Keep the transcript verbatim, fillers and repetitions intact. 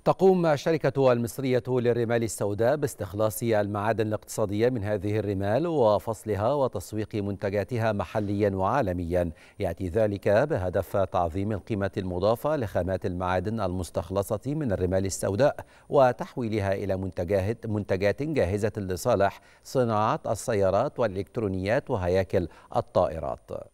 تقوم الشركة المصرية للرمال السوداء باستخلاص المعادن الاقتصادية من هذه الرمال وفصلها وتسويق منتجاتها محليا وعالميا. يأتي ذلك بهدف تعظيم القيمة المضافة لخامات المعادن المستخلصة من الرمال السوداء وتحويلها إلى منتجات منتجات جاهزة لصالح صناعة السيارات والإلكترونيات وهياكل الطائرات.